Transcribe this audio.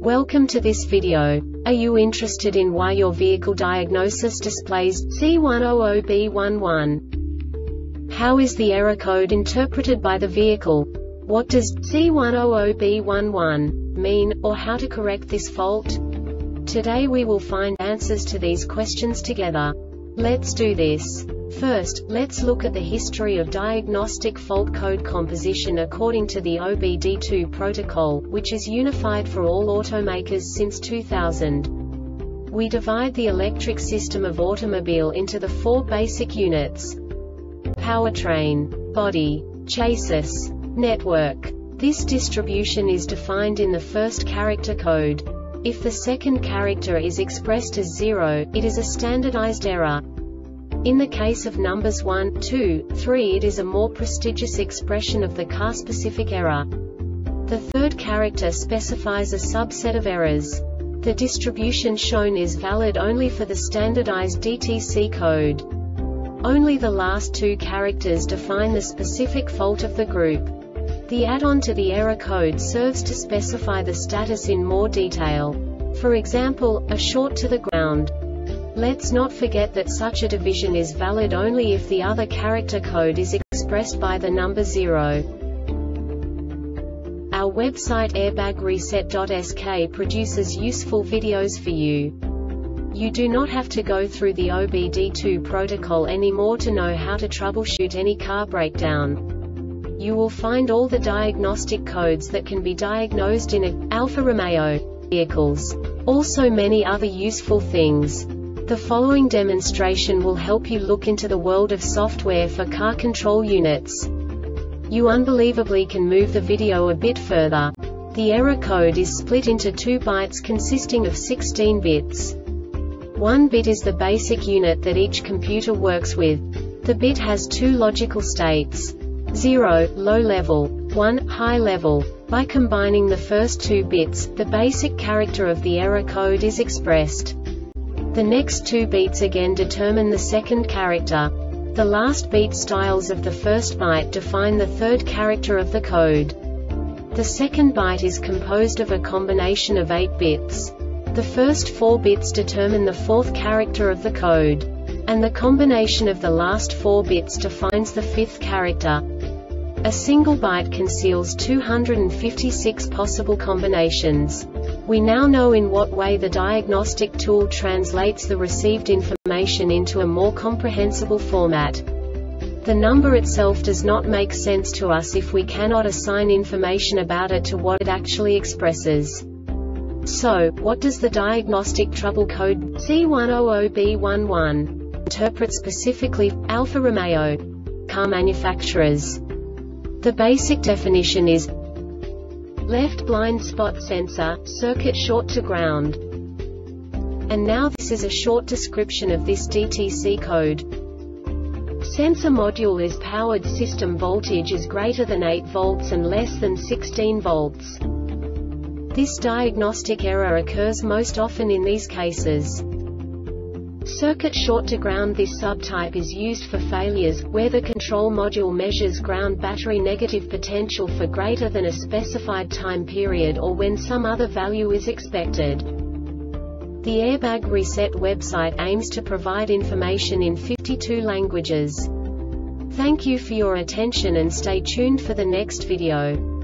Welcome to this video. Are you interested in why your vehicle diagnosis displays C100B11? How is the error code interpreted by the vehicle? What does C100B11 mean, or how to correct this fault? Today we will find answers to these questions together. Let's do this. First, let's look at the history of diagnostic fault code composition according to the OBD2 protocol, which is unified for all automakers since 2000. We divide the electric system of automobile into the four basic units: powertrain, body, chassis, network. This distribution is defined in the first character code. If the second character is expressed as 0, it is a standardized error. In the case of numbers 1, 2, 3, it is a more prestigious expression of the car-specific error. The third character specifies a subset of errors. The distribution shown is valid only for the standardized DTC code. Only the last two characters define the specific fault of the group. The add-on to the error code serves to specify the status in more detail. For example, a short to the ground. Let's not forget that such a division is valid only if the other character code is expressed by the number 0. Our website airbagreset.sk produces useful videos for you. You do not have to go through the OBD2 protocol anymore to know how to troubleshoot any car breakdown. You will find all the diagnostic codes that can be diagnosed in Alfa Romeo vehicles. Also many other useful things. The following demonstration will help you look into the world of software for car control units. You unbelievably can move the video a bit further. The error code is split into 2 bytes consisting of 16 bits. 1 bit is the basic unit that each computer works with. The bit has 2 logical states: 0, low level, 1, high level. By combining the first 2 bits, the basic character of the error code is expressed. The next 2 beats again determine the second character. The last beat styles of the first byte define the third character of the code. The second byte is composed of a combination of 8 bits. The first 4 bits determine the fourth character of the code. And the combination of the last 4 bits defines the fifth character. A single byte conceals 256 possible combinations. We now know in what way the diagnostic tool translates the received information into a more comprehensible format. The number itself does not make sense to us if we cannot assign information about it to what it actually expresses. So, what does the diagnostic trouble code C100B11 interpret specifically for Alfa Romeo car manufacturers? The basic definition is left blind spot sensor, circuit short to ground. And now this is a short description of this DTC code. Sensor module is powered, system voltage is greater than 8 volts and less than 16 volts. This diagnostic error occurs most often in these cases. Circuit short to ground. This subtype is used for failures where the control module measures ground battery negative potential for greater than a specified time period or when some other value is expected. The Airbag Reset website aims to provide information in 52 languages. Thank you for your attention and stay tuned for the next video.